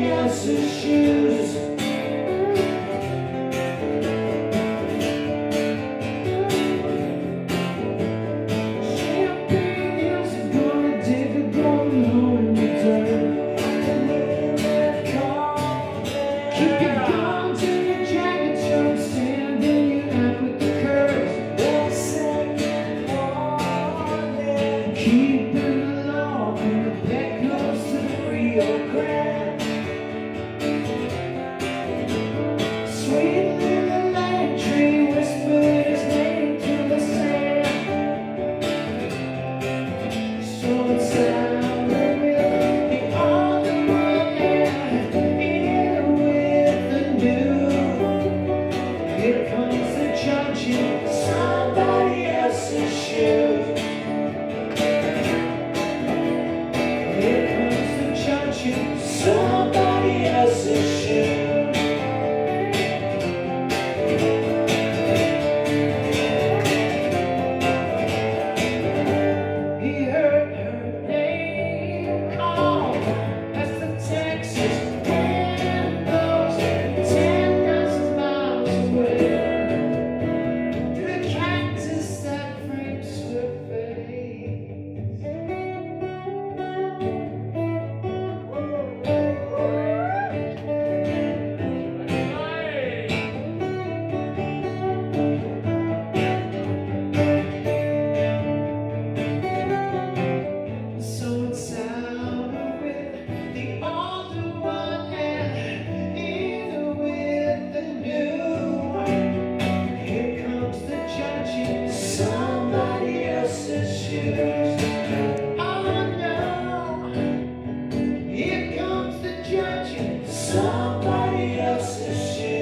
else's shoes. Champagne hills are gonna dig a golden hole in the dirt. And in that car, keep your gun to your jacket, don't stand in your act with the curves. They'll second morning, keeping the law from the back close to the Rio Grande. Sweet little lime tree whispered his name to the sand. So it's out with the old one and in with the new. Here comes the judge in somebody else's shoes. Here comes the judge in somebody else's shoes. He heard her name called as the Texas wind blows 10,000 miles away to the cactus that frames her face. So it's out with the older one and in with the new. Here comes the judge in somebody else's shoes. Oh no, here comes the judge in somebody else's shoes.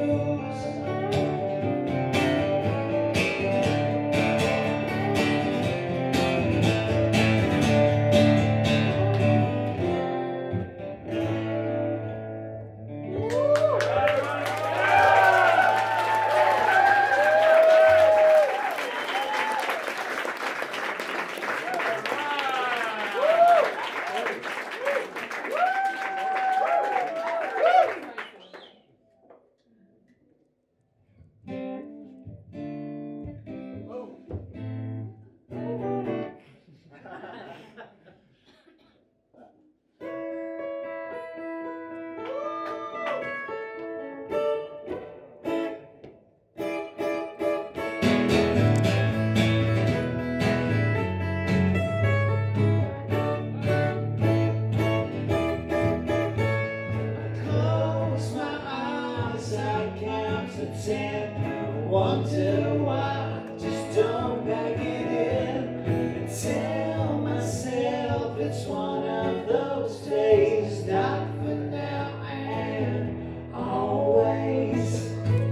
Close my eyes, I count to 10. Wonder why, just don't back it in. And tell myself it's one of those days, not for now and always.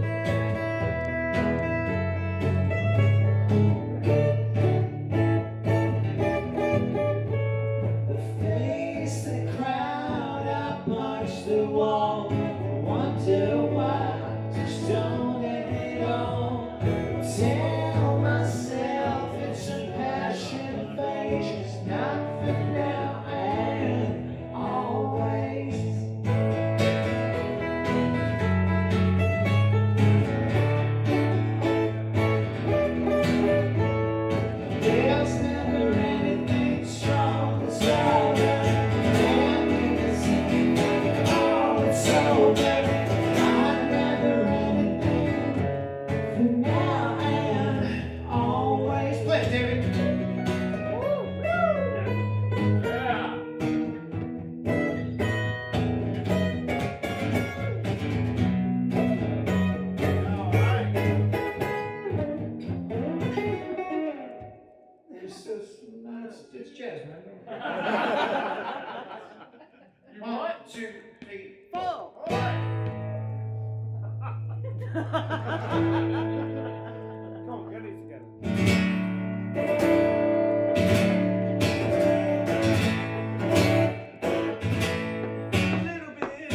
The face, the crowd, I punch the wall. Wonder why, just don't end it all. Tell myself it's a passion phase, not for now and always. There's never anything strong as love, and you can see oh it's over. I never anything for now and always. Play it, Davey. It's just nice. It's jazz, man. 1, 2, 3, 4. Come on, get these together. A little bit.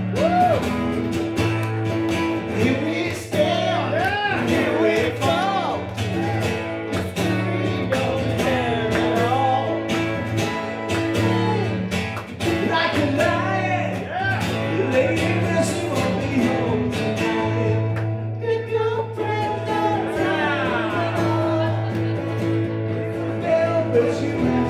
Here we stand, here we fall. but you